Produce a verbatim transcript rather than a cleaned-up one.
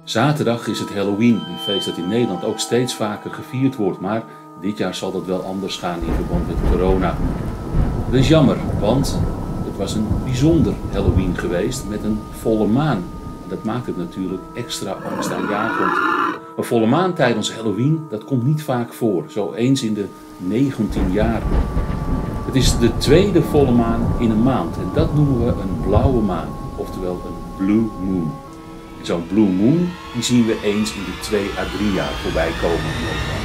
Zaterdag is het Halloween, een feest dat in Nederland ook steeds vaker gevierd wordt, maar dit jaar zal dat wel anders gaan in verband met corona. Dat is jammer, want het was een bijzonder Halloween geweest met een volle maan. En dat maakt het natuurlijk extra angstaanjagend. Een volle maan tijdens Halloween, dat komt niet vaak voor, zo eens in de negentien jaar. Het is de tweede volle maan in een maand en dat noemen we een blauwe maan, oftewel een blue moon. Zo'n blue moon die zien we eens in de twee à drie jaar voorbij komen in Nederland.